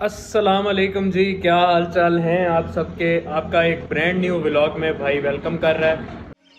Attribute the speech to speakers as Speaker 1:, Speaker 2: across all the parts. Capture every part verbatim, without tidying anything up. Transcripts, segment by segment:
Speaker 1: अस्सलाम वालेकुम जी, क्या हाल चाल हैं आप सबके। आपका एक ब्रांड न्यू व्लॉग में भाई वेलकम कर रहा है।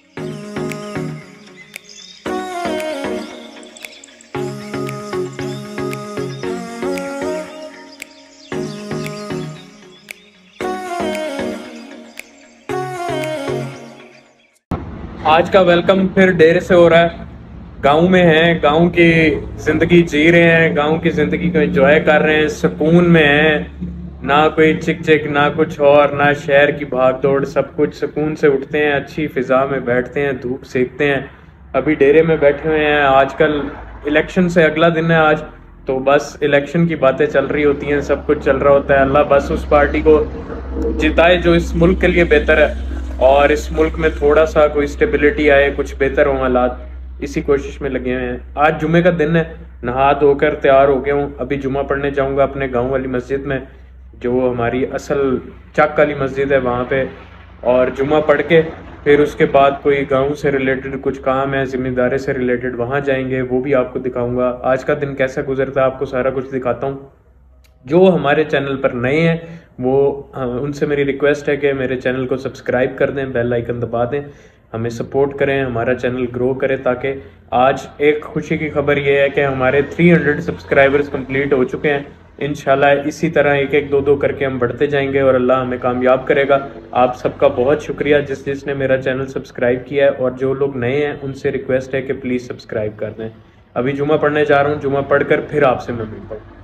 Speaker 1: आज का वेलकम फिर डेरे से हो रहा है। गांव में हैं, गांव की जिंदगी जी रहे हैं, गांव की जिंदगी को एंजॉय कर रहे हैं, सुकून में हैं। ना कोई चिक चिक, ना कुछ और, ना शहर की भाग दौड़, सब कुछ सुकून से उठते हैं, अच्छी फिजा में बैठते हैं, धूप सेकते हैं। अभी डेरे में बैठे हुए हैं। आजकल इलेक्शन से अगला दिन है आज, तो बस इलेक्शन की बातें चल रही होती हैं, सब कुछ चल रहा होता है। अल्लाह बस उस पार्टी को जिताए जो इस मुल्क के लिए बेहतर है, और इस मुल्क में थोड़ा सा कोई स्टेबिलिटी आए, कुछ बेहतर हो हालात, इसी कोशिश में लगे हुए हैं। आज जुमे का दिन है, नहा धोकर तैयार हो गया हूँ। अभी जुमा पढ़ने जाऊंगा अपने गांव वाली मस्जिद में, जो हमारी असल चक वाली मस्जिद है वहाँ पे। और जुमा पढ़ के फिर उसके बाद कोई गांव से रिलेटेड कुछ काम है, जिम्मेदारी से रिलेटेड, वहाँ जाएंगे, वो भी आपको दिखाऊंगा। आज का दिन कैसा गुजरता है आपको सारा कुछ दिखाता हूँ। जो हमारे चैनल पर नए हैं वो उनसे मेरी रिक्वेस्ट है कि मेरे चैनल को सब्सक्राइब कर दें, बेल आइकन दबा दें, हमें सपोर्ट करें, हमारा चैनल ग्रो करे। ताकि आज एक खुशी की खबर ये है कि हमारे तीन सौ सब्सक्राइबर्स कंप्लीट हो चुके हैं। इंशाल्लाह इसी तरह एक एक दो दो करके हम बढ़ते जाएंगे और अल्लाह हमें कामयाब करेगा। आप सबका बहुत शुक्रिया जिस जिसने मेरा चैनल सब्सक्राइब किया है, और जो लोग नए हैं उनसे रिक्वेस्ट है कि प्लीज़ सब्सक्राइब कर दें। अभी जुमा पढ़ने जा रहा हूँ, जुमा पढ़कर फिर आपसे मैं मिलता हूँ।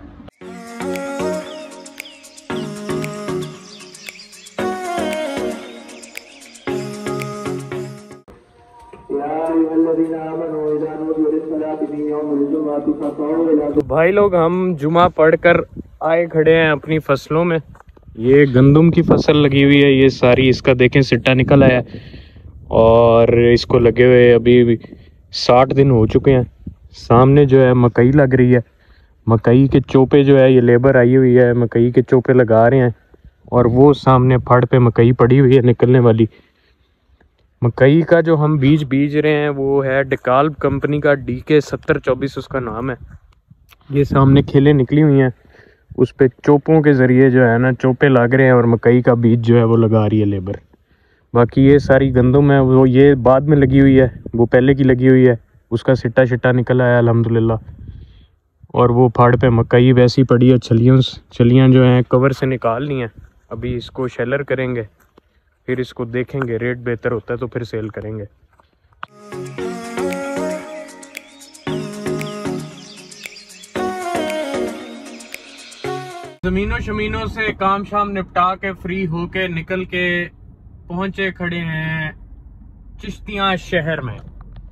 Speaker 1: तो भाई लोग, हम जुमा पढ़कर आए खड़े हैं अपनी फसलों में। ये गंदम की फसल लगी हुई है, ये सारी, इसका देखें सिट्टा निकल आया है, और इसको लगे हुए अभी साठ दिन हो चुके हैं। सामने जो है मकई लग रही है, मकई के चोपे जो है, ये लेबर आई हुई है, मकई के चोपे लगा रहे हैं। और वो सामने फड़ पे मकई पड़ी हुई है निकलने वाली। मकई का जो हम बीज बीज रहे हैं वो है डिकाल्ब कंपनी का, डी के सत्तर चौबीस उसका नाम है। ये सामने खेलें निकली हुई हैं, उस पे चोपों के ज़रिए जो है ना चोपे लग रहे हैं, और मकई का बीज जो है वो लगा रही है लेबर। बाकी ये सारी गंदम है, वो ये बाद में लगी हुई है, वो पहले की लगी हुई है, उसका सिट्टा शिट्टा निकल आया अल्हम्दुलिल्लाह। और वो फाड़ पे मकई वैसी पड़ी है, छलियों छलियाँ जो हैं कवर से निकालनी है। अभी इसको शेलर करेंगे, फिर इसको देखेंगे, रेट बेहतर होता है तो फिर सेल करेंगे। जमीनों शमीनों से काम शाम निपटा के फ्री होके निकल के पहुंचे खड़े हैं चिश्तियां शहर में।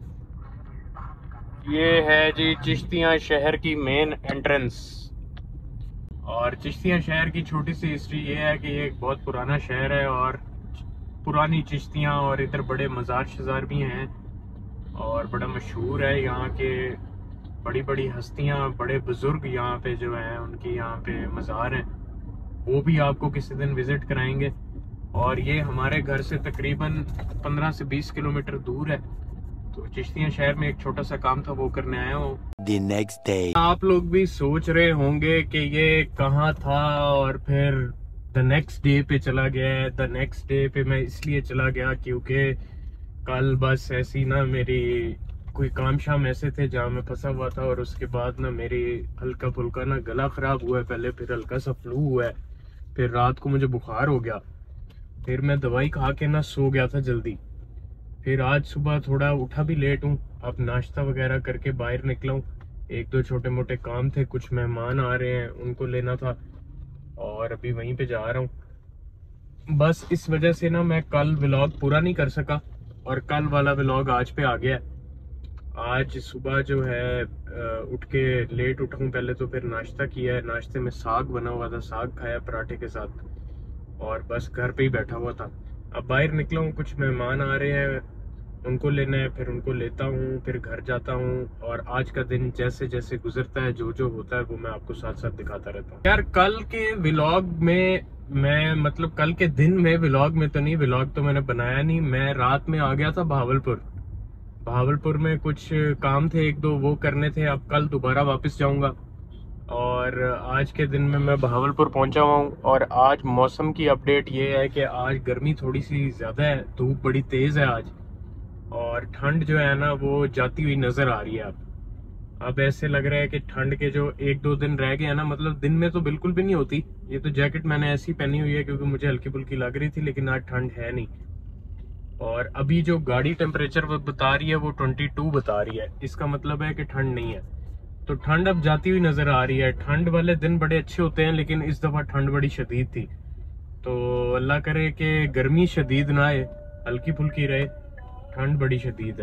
Speaker 1: ये है जी चिश्तियां शहर की मेन एंट्रेंस। और चिश्तियां शहर की छोटी सी हिस्ट्री ये है कि ये एक बहुत पुराना शहर है, और पुरानी चिश्तियाँ और इधर बड़े मज़ार शज़ार भी हैं, और बड़ा मशहूर है यहाँ के। बड़ी बड़ी हस्तियाँ, बड़े बुज़ुर्ग यहाँ पे जो हैं, उनकी यहाँ पे मज़ार हैं, वो भी आपको किसी दिन विज़िट कराएंगे। और ये हमारे घर से तकरीबन पंद्रह से बीस किलोमीटर दूर है। तो चिश्तियाँ शहर में एक छोटा सा काम था, वो करने आया हूँ।
Speaker 2: The next day.
Speaker 1: आप लोग भी सोच रहे होंगे कि ये कहाँ था, और फिर द नेक्स्ट डे पे चला गया है। द नेक्स्ट डे पे मैं इसलिए चला गया क्योंकि कल बस ऐसी ना मेरी कोई काम शाम ऐसे थे जहाँ मैं फंसा हुआ था, और उसके बाद ना मेरी हल्का फुल्का ना गला ख़राब हुआ है पहले, फिर हल्का सा फ्लू हुआ है, फिर रात को मुझे बुखार हो गया, फिर मैं दवाई खा के ना सो गया था जल्दी। फिर आज सुबह थोड़ा उठा भी लेट हूँ, अब नाश्ता वगैरह करके बाहर निकला हूँ। एक दो छोटे मोटे काम थे, कुछ मेहमान आ रहे हैं उनको लेना था, और अभी वहीं पे जा रहा हूँ। बस इस वजह से ना मैं कल व्लॉग पूरा नहीं कर सका, और कल वाला व्लॉग आज पे आ गया। आज सुबह जो है उठ के लेट उठा हूँ पहले, तो फिर नाश्ता किया है, नाश्ते में साग बना हुआ था, साग खाया पराठे के साथ, और बस घर पे ही बैठा हुआ था। अब बाहर निकला हूँ, कुछ मेहमान आ रहे हैं उनको लेना है, फिर उनको लेता हूँ, फिर घर जाता हूँ। और आज का दिन जैसे जैसे गुजरता है, जो जो होता है वो मैं आपको साथ साथ दिखाता रहता हूँ। यार कल के व्लॉग में मैं, मतलब कल के दिन में व्लॉग में तो नहीं, व्लॉग तो मैंने बनाया नहीं। मैं रात में आ गया था भावलपुर। भावलपुर में कुछ काम थे एक दो, वो करने थे। अब कल दोबारा वापस जाऊंगा, और
Speaker 2: और आज के दिन में मैं बहावलपुर पहुंचा हुआ हूँ। और आज मौसम की अपडेट ये है कि आज गर्मी थोड़ी सी ज़्यादा है, धूप बड़ी तेज़ है आज, और ठंड जो है ना वो जाती हुई नज़र आ रही है। अब अब ऐसे लग रहा है कि ठंड के जो एक दो दिन रह गए हैं ना, मतलब दिन में तो बिल्कुल भी नहीं होती। ये तो जैकेट मैंने ऐसी पहनी हुई है क्योंकि मुझे हल्की फुल्की लग रही थी, लेकिन आज ठंड है नहीं। और अभी जो गाड़ी टेम्परेचर बता रही है वो बाईस बता रही है, इसका मतलब है कि ठंड नहीं है। तो ठंड अब जाती हुई नजर आ रही है। ठंड वाले दिन बड़े अच्छे होते हैं, लेकिन इस दफा ठंड बड़ी शदीद थी। तो अल्लाह करे कि गर्मी शदीद ना आए, हल्की फुल्की रहे। ठंड बड़ी शदीद है।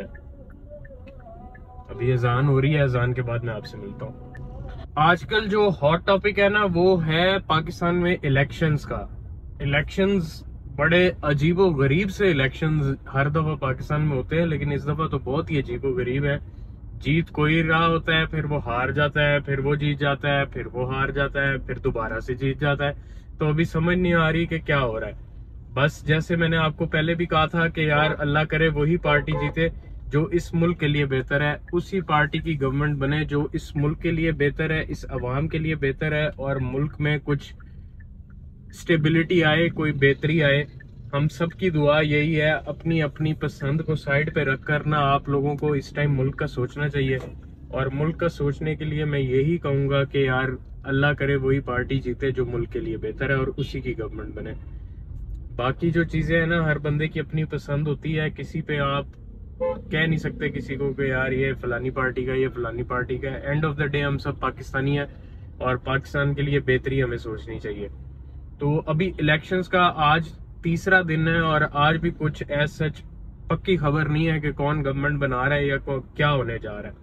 Speaker 2: अभी अजान हो रही है, अजान के बाद मैं आपसे मिलता हूँ। आजकल जो हॉट टॉपिक है ना वो है पाकिस्तान में इलेक्शंस का। इलेक्शंस बड़े अजीबो गरीब से इलेक्शंस हर दफा पाकिस्तान में होते हैं, लेकिन इस दफा तो बहुत ही अजीबो गरीब है। जीत कोई रहा होता है, फिर वो हार जाता है, फिर वो जीत जाता है, फिर वो हार जाता है, फिर दोबारा से जीत जाता है। तो अभी समझ नहीं आ रही कि क्या हो रहा है। बस जैसे मैंने आपको पहले भी कहा था कि यार अल्लाह करे वही पार्टी जीते जो इस मुल्क के लिए बेहतर है, उसी पार्टी की गवर्नमेंट बने जो इस मुल्क के लिए बेहतर है, इस अवाम के लिए बेहतर है, और मुल्क में कुछ स्टेबिलिटी आए, कोई बेहतरी आए। हम सब की दुआ यही है। अपनी अपनी पसंद को साइड पे रख कर ना आप लोगों को इस टाइम मुल्क का सोचना चाहिए। और मुल्क का सोचने के लिए मैं यही कहूँगा कि यार अल्लाह करे वही पार्टी जीते जो मुल्क के लिए बेहतर है और उसी की गवर्नमेंट बने। बाकी जो चीज़ें हैं ना, हर बंदे की अपनी पसंद होती है। किसी पे आप कह नहीं सकते किसी को कि यार ये फलानी पार्टी का, ये फलानी पार्टी का। एंड ऑफ द डे हम सब पाकिस्तानी हैं और पाकिस्तान के लिए बेहतरी हमें सोचनी चाहिए। तो अभी इलेक्शंस का आज तीसरा दिन है और आज भी कुछ ऐसा सच पक्की खबर नहीं है कि कौन गवर्नमेंट बना रहा है या क्या होने जा रहा है।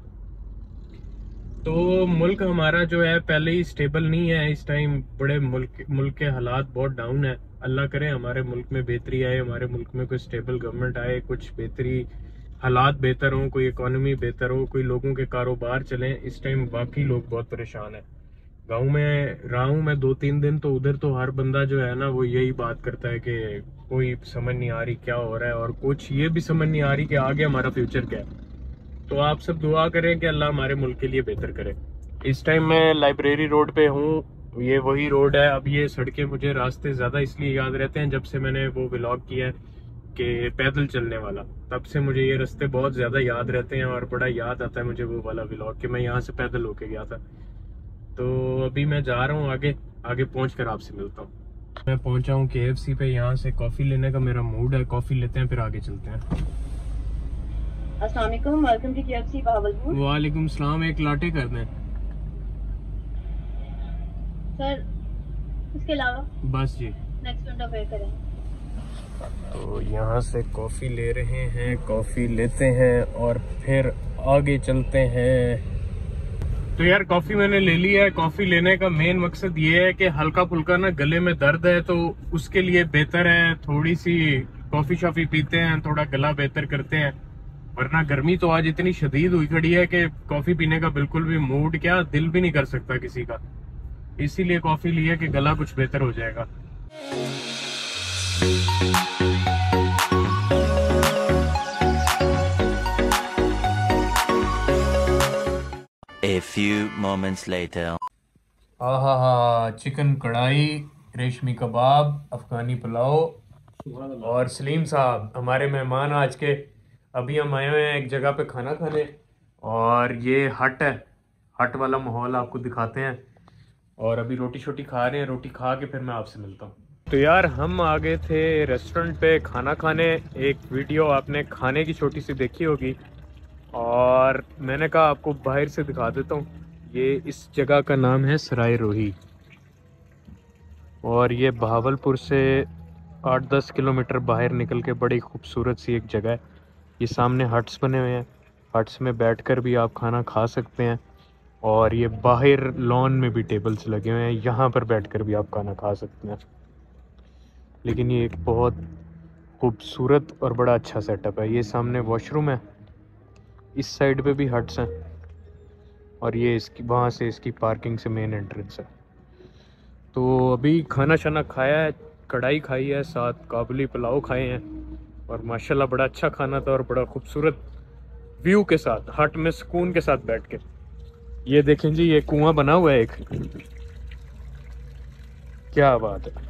Speaker 2: तो मुल्क हमारा जो है पहले ही स्टेबल नहीं है इस टाइम। बड़े मुल्क मुल्क के हालात बहुत डाउन है। अल्लाह करे हमारे मुल्क में बेहतरी आए, हमारे मुल्क में कोई स्टेबल गवर्नमेंट आए, कुछ बेहतरी, हालात बेहतर हों, कोई इकोनॉमी बेहतर हो, कोई लोगों के कारोबार चलें। इस टाइम बाकी लोग बहुत परेशान हैं। गांव में रहा हूँ मैं दो तीन दिन, तो उधर तो हर बंदा जो है ना वो यही बात करता है कि कोई समझ नहीं आ रही क्या हो रहा है, और कुछ ये भी समझ नहीं आ रही कि आगे हमारा फ्यूचर क्या है। तो आप सब दुआ करें कि अल्लाह हमारे मुल्क के लिए बेहतर करे। इस टाइम मैं लाइब्रेरी रोड पे हूँ। ये वही रोड है। अब ये सड़कें मुझे रास्ते ज़्यादा इसलिए याद रहते हैं, जब से मैंने वो व्लॉग किया है कि पैदल चलने वाला, तब से मुझे ये रास्ते बहुत ज़्यादा याद रहते हैं। और बड़ा याद आता है मुझे वो वाला व्लॉग कि मैं यहाँ से पैदल होके गया था। तो अभी मैं जा रहा हूँ आगे, आगे पहुँच कर आपसे मिलता हूँ। मैं पहुँचा हूँ के एफ सी पे। यहाँ से कॉफ़ी लेने का मेरा मूड है, कॉफ़ी लेते हैं फिर आगे चलते हैं।
Speaker 3: अस्सलाम वालेकुम, welcome to K F C Bahawalpur.
Speaker 2: वालेकुम सलाम, एक लाटे कर दें
Speaker 3: सर। इसके अलावा
Speaker 2: बस जी,
Speaker 3: नेक्स्ट विंडो पे करें।
Speaker 2: तो यहाँ से कॉफ़ी ले रहे हैं, कॉफ़ी लेते हैं और फिर आगे चलते हैं। तो यार कॉफ़ी मैंने ले ली है। कॉफ़ी लेने का मेन मकसद ये है कि हल्का फुल्का ना गले में दर्द है तो उसके लिए बेहतर है थोड़ी सी कॉफ़ी शॉफ़ी पीते हैं, थोड़ा गला बेहतर करते हैं। वरना गर्मी तो आज इतनी शदीद हुई खड़ी है कि कॉफ़ी पीने का बिल्कुल भी मूड, क्या दिल भी नहीं कर सकता किसी का। इसीलिए कॉफ़ी ली है कि गला कुछ बेहतर हो जाएगा।
Speaker 4: A few moments later.
Speaker 2: हाँ हाँ हाँ, चिकन कढ़ाई, रेशमी कबाब, अफगानी पुलाव। और सलीम साहब हमारे मेहमान आज के। अभी हम आए हुए हैं एक जगह पे खाना खाने, और ये हट है। हट वाला माहौल आपको दिखाते हैं। और अभी रोटी शोटी खा रहे हैं, रोटी खा के फिर मैं आपसे मिलता हूँ। तो यार हम आ गए थे रेस्टोरेंट पे खाना खाने। एक वीडियो आपने खाने की छोटी सी देखी होगी, और मैंने कहा आपको बाहर से दिखा देता हूँ। ये इस जगह का नाम है सराय रोही, और ये बहावलपुर से आठ दस किलोमीटर बाहर निकल के बड़ी खूबसूरत सी एक जगह है। ये सामने हट्स बने हुए हैं, हट्स में बैठकर भी आप खाना खा सकते हैं। और ये बाहर लॉन में भी टेबल्स लगे हुए हैं, यहाँ पर बैठकर भी आप खाना खा सकते हैं। लेकिन ये एक बहुत खूबसूरत और बड़ा अच्छा सेटअप है। ये सामने वॉशरूम है, इस साइड पे भी हट्स हैं, और ये इसकी वहाँ से इसकी पार्किंग से मेन एंट्रेंस है। तो अभी खाना शाना खाया है, कढ़ाई खाई है, साथ काबुली पुलाव खाए हैं, और माशाल्लाह बड़ा अच्छा खाना था और बड़ा खूबसूरत व्यू के साथ, हट में सुकून के साथ बैठ के। ये देखें जी, ये कुआं बना हुआ है एक,
Speaker 1: क्या बात है,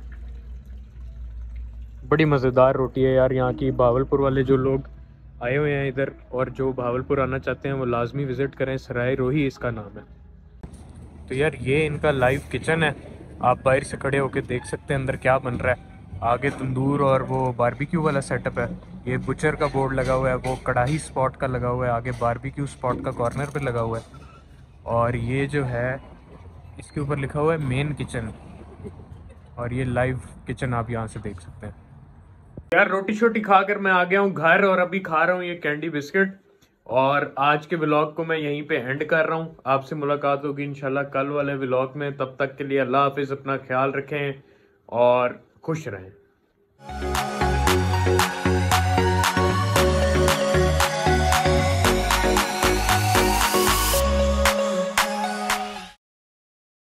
Speaker 1: बड़ी मज़ेदार रोटी है यार यहाँ की। भावलपुर वाले जो लोग आए हुए हैं इधर और जो भावलपुर आना चाहते हैं वो लाजमी विज़िट करें, सराय रोही इसका नाम है। तो यार ये इनका लाइव किचन है, आप बाहर से खड़े होकर देख सकते हैं अंदर क्या बन रहा है। आगे तंदूर और वो बारबेक्यू वाला सेटअप है। ये बुचर का बोर्ड लगा हुआ है, वो कढ़ाई स्पॉट का लगा हुआ है, आगे बारबेक्यू स्पॉट का कॉर्नर पे लगा हुआ है। और ये जो है इसके ऊपर लिखा हुआ है मेन किचन, और ये लाइव किचन आप यहाँ से देख सकते हैं। यार रोटी शोटी खाकर मैं आ गया हूँ घर और अभी खा रहा हूँ ये कैंडी बिस्किट। और आज के व्लॉग को मैं यहीं पे एंड कर रहा हूँ। आपसे मुलाकात होगी इंशाल्लाह कल वाले व्लॉग में। तब तक के लिए अल्लाह हाफिज़, अपना ख्याल रखें और खुश रहें।